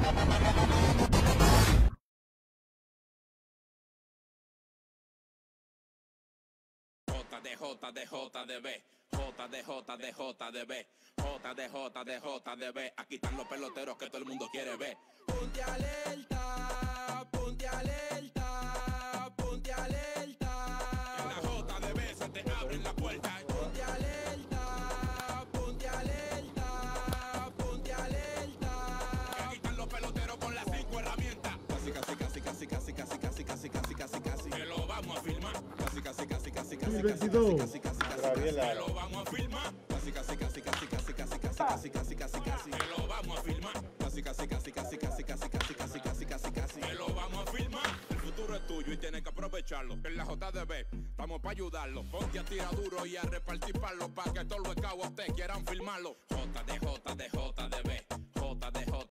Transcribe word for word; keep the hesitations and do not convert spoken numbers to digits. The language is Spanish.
J D J D J D B, J D J D J D B, J D J D J D B. Aquí están los peloteros que todo el mundo quiere ver. Ponte alerta, ponte alerta, ponte alerta. En la J D B se te abren la puerta. Ponte alerta, ponte alerta, ponte alerta. Aquí están los peloteros con las cinco herramientas. Casi, casi, casi, casi, casi, casi, casi, casi, casi, casi, casi. Que lo vamos a filmar. Casi, casi, casi, casi, casi, casi, casi, casi, casi, que lo vamos a filmar. Casi, casi, casi, casi, casi, casi, casi, casi, casi, casi, que lo vamos a filmar. Casi, casi, casi, casi, casi, casi, casi, casi, casi, casi, casi, que lo vamos a filmar. El futuro es tuyo y tienes que aprovecharlo. En la J D B estamos para ayudarlo. Ponte a tirar duro y a repartir palos para que todos los cabos te quieran filmarlo. J D J D J D B, J D J